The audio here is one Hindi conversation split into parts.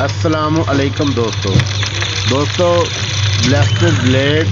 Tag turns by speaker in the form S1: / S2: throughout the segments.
S1: अस्सलामु अलैकुम दोस्तों ब्लास्टेड ब्लेड।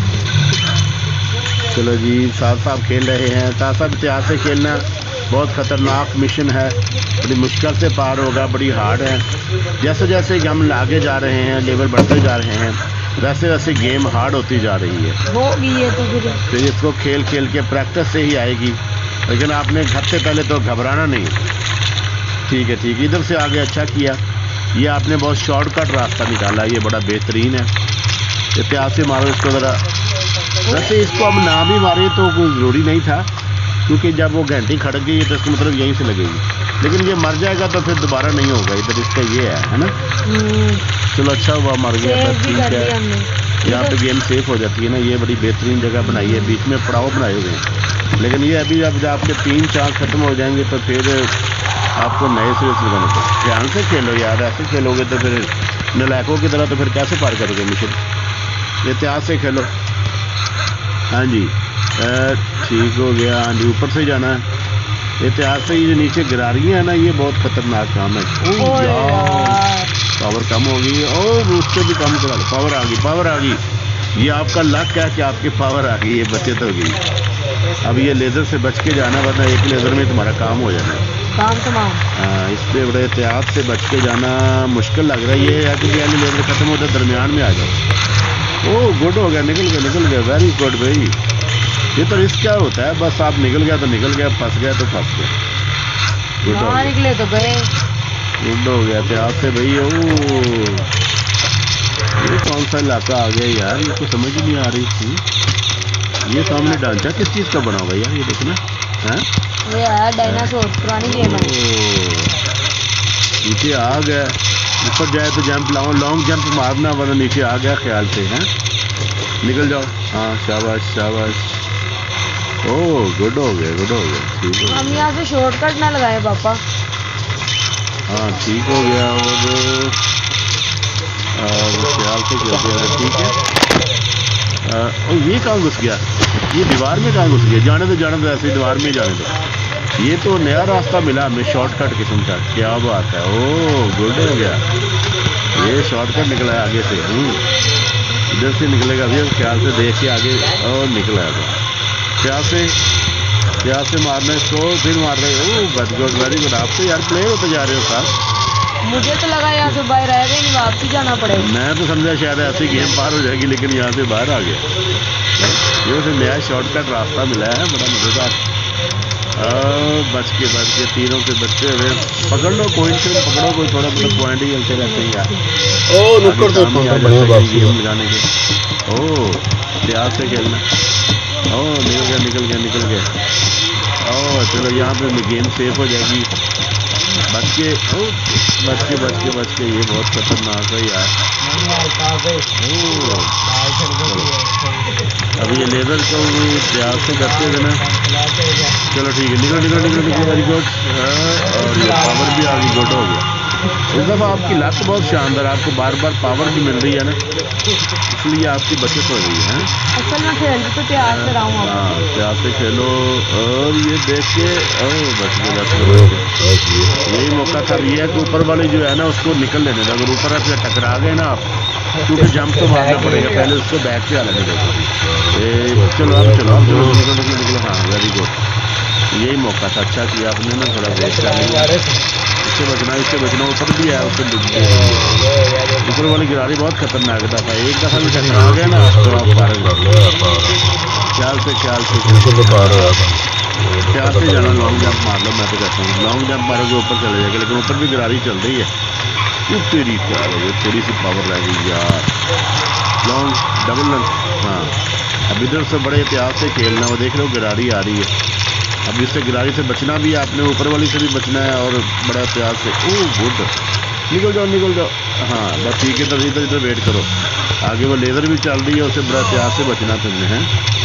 S1: चलो जी, साथ खेल रहे हैं, साथ इतिहास से खेलना बहुत ख़तरनाक मिशन है, बड़ी मुश्किल से पार होगा, बड़ी हार्ड है। जैसे जैसे हम आगे जा रहे हैं, लेवल बढ़ते जा रहे हैं, वैसे वैसे गेम हार्ड होती जा रही है। तो फिर इसको खेल के प्रैक्टिस से ही आएगी, लेकिन आपने घर से पहले तो घबराना नहीं। ठीक है, इधर से आगे अच्छा किया। ये आपने बहुत शॉर्टकट रास्ता निकाला, ये बड़ा बेहतरीन है। इतिहास से मारो इसको ज़रा। वैसे इसको अब ना भी मारे तो कोई ज़रूरी नहीं था, क्योंकि जब वो घंटी खड़क गई है तो इसका मतलब यहीं से लगेगी, लेकिन ये मर जाएगा तो फिर दोबारा नहीं होगा। इधर इसका ये है ना। चलो अच्छा हुआ मर गया था, ठीक है। यहाँ पे गेम सेफ हो जाती है ना। ये बड़ी बेहतरीन जगह बनाई है, बीच में पड़ाव बनाए हुए हैं, लेकिन ये अभी अब आपके 3 चांस ख़त्म हो जाएंगे तो फिर आपको नए सिरे से लगाना पड़ेगा। ध्यान से खेलो यार, ऐसे खेलोगे तो फिर नलायकों की तरह तो फिर कैसे पार करोगे मिशन। इतिहास से खेलो। हाँ जी, ठीक हो गया। हाँ जी, ऊपर से जाना है। इतिहास से ये नीचे गिरारियाँ है ना, ये बहुत ख़तरनाक काम है। पावर कम होगी और उससे भी कम करा लो। पावर आ गई। ये आपका लक है कि आपकी पावर आ गई, ये बचत हो गई। अब ये लेज़र से बच के जाना, वरना एक लेज़र में तुम्हारा काम हो जाना है। हाँ, इस पर बड़े एहतियात से बच के जाना मुश्किल लग रहा है। ये है कि पहले लेवल खत्म होता है, दरमियान में आ जाओ। ओह गुड हो गया, निकल गया, वेरी गुड भाई। ये तो रिस्क क्या होता है, बस आप निकल गया तो निकल गया, फंस गया तो फंस गया। गुड हो गया,
S2: निकले तो गए।
S1: गुड हो गया एहतियात से भाई। ओह, ये कौन सा इलाका आ गया यार, ये तो समझ ही नहीं आ रही थी। ये सामने ढांचा किस चीज़ का बना हुआ यार, ये देखना है।
S2: ये है डायनासोर, पुरानी गेम है।
S1: नीचे आ गया, ऊपर जाए तो जंप लाओ, लॉन्ग जंप मारना, वरना नीचे आ गया ख्याल से। हैं, निकल जाओ। हाँ, शाबाश। ओह गुड हो गया, ठीक है।
S2: हम यहाँ से शॉर्टकट ना लगाए पापा।
S1: हाँ, ठीक हो गया। और ख्याल से चलते हैं, ठीक है। और ये कहाँ घुस गया, ये दीवार में कहाँ घुस गया। जाने दो ऐसे दीवार में जाने दो। ये तो नया रास्ता मिला हमें, शॉर्टकट किस्म का। क्या बात है। ओह गुड हो गया, ये शॉर्टकट निकला है आगे से। इधर से निकलेगा भैया, ख्याल से देख के आगे। और निकला है प्यास से मारना इसको, फिर मार रहे हो। Very good. आप तो यार प्ले होते जा रहे हो साहब।
S2: मुझे तो लगा यहाँ से बाहर आएगा नहीं, वापसी जाना पड़ेगा।
S1: मैं तो समझा शायद ऐसी गेम पार हो जाएगी, लेकिन यहाँ से बाहर आ गया। ये उसे नया शॉर्टकट रास्ता मिला है, बड़ा मज़ेदार। बच के तीनों से बचते हुए पकड़ लो, कोई पकड़ो, कोई थोड़ा बहुत पॉइंट ही चलते रहते हैं यार। गेम लगाने के। ओह प्यार से खेलना। ओह निकल गया। ओह चलो, यहाँ पे गेम सेफ हो जाएगी। बच के। ये बहुत खतरनाक है यार। अब ये लेज़र को प्यार से करते हुए ना। चलो ठीक है, निकल वेरी गुड। और ये पावर भी आ गई, गुड हो गया। इस दफ़ा आपकी लक बहुत शानदार, आपको बार पावर भी मिल रही है ना, इसलिए आपकी बचत हो रही है।
S2: असल में खेल तो प्यार से रहा हूँ।
S1: हाँ, प्यार से खेलो। और ये देख के बच गए। यही मौका था। ये है कि ऊपर वाले जो है ना, उसको निकल लेने दो। अगर ऊपर से टकरा गए ना आप, क्योंकि जंप तो मारना पड़ेगा, पहले उसको बैक पे आने दो। चलो निकलो। हाँ वेरी गुड, यही मौका था। अच्छा किया आपने ना, थोड़ा वेस्ट कर लिया। इससे बचना। ऊपर भी है, ऊपर वाली गिरारी बहुत खतरनाक था। एक दफ़ा भी टकरा गया ना तो आप पार हो गए। ख्याल से जाना। लॉन्ग जंप मार लो, मैं तो कहता हूँ लॉन्ग जंप मारोगे ऊपर चले जाएगा, लेकिन ऊपर भी गिरारी चल रही है। तेरी क्या है, थोड़ी सी पावर लगेगी यार। Long double run. हाँ, अब इधर से बड़े एहतियात से खेलना। वो देख रहे हो गिरारी आ रही है, अब इससे गिरारी से बचना भी है आपने, ऊपर वाली से भी बचना है, और बड़ा प्यार से। ओह गुड, निकल जाओ। हाँ बस ठीक है, इधर वेट करो। आगे वो लेज़र भी चल रही है, उसे बड़ा प्यार से बचना तुमने है।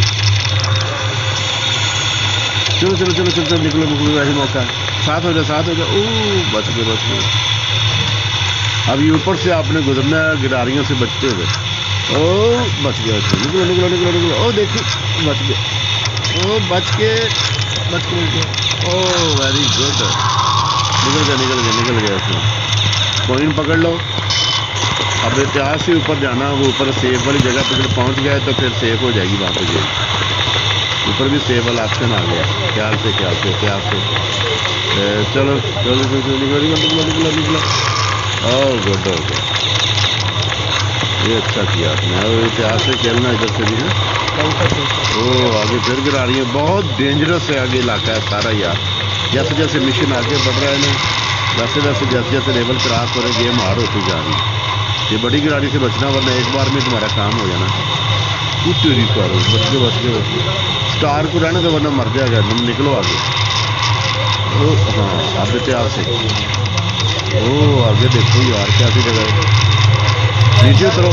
S1: चलो निकलो, वही मौका। साथ हो जाओ। ओह बच गए। अब ये ऊपर से आपने गुजरना है गिरारियों से बचते हुए। ओह बच गया। निकलो। ओह देखो, बच गए। ओह बच के। Oh very good. निकल गया उसमें। कॉइन पकड़ लो। अब एहतियात से ऊपर जाना, वो ऊपर सेफ वाली जगह पर जब पहुँच गए तो फिर सेफ हो जाएगी वहाँ पे जेल। ऊपर भी सेफ वाला ऑप्शन आ गया, ख्याल से एहतियात से। चलो निकला। ओह गुड हो गया, ये अच्छा किया आपने। और एहतियात से खेलना इधर से भी है। ओह आगे फिर गिरा रही है, बहुत डेंजरस है आगे इलाका है सारा यार। जैसे जैसे मिशन आगे बढ़ रहा है ना, वैसे वैसे जैसे जैसे लेवल क्रॉस हो रहे, गेम हार्ड होती जा रही है। ये बड़ी गाड़ी से बचना, वरना एक बार में तुम्हारा काम हो जाना। तेरी करो, बच के स्टार को रहने दो, वरना मर जाएगा। तुम निकलो आगे। ओ हाँ, अब इतिहास से ओ आगे देखो यार, कैसी जगह है। नीचे उतरो,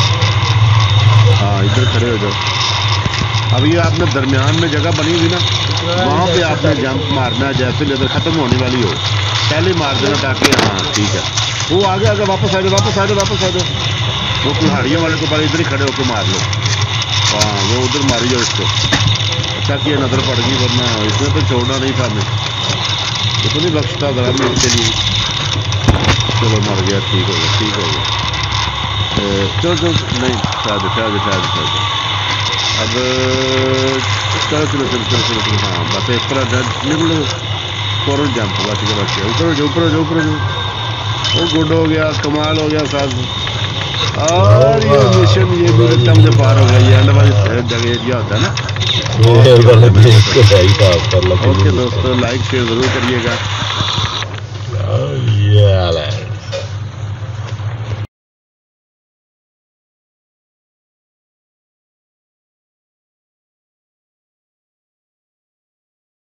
S1: हाँ इधर खड़े हो जाओ। अब ये आपने दरमियान में जगह बनी हुई ना, वहाँ पे आपने जंप मारना है। जैसे लेवल ख़त्म होने वाली हो पहले मार देना, ताकि हाँ ठीक है। वो आगे वापस आ जाओ। वो कुल्हाड़ियों वाले को पहले इधर ही खड़े होकर मार लो। हाँ वो उधर मारी जाओ इसको। अच्छा कि नज़र पड़ गई, वरना इसमें तो छोड़ना नहीं था हमें। इसको नहीं बख्शता ज़रा मैं इसके लिए। चलो मर गया, ठीक हो गया। चलो नहीं शायद अब चलो। हाँ बस इस तरह निकलो, फौरन जंप। बच गया। ऊपर वो गुड हो गया, कमाल हो गया साहब। और ये मिशन ये भी अच्छा मुझे पार हो गया। ये एंड वाली जगह एरिया होता है ना। ओके दोस्तों, लाइक शेयर ज़रूर करिएगा।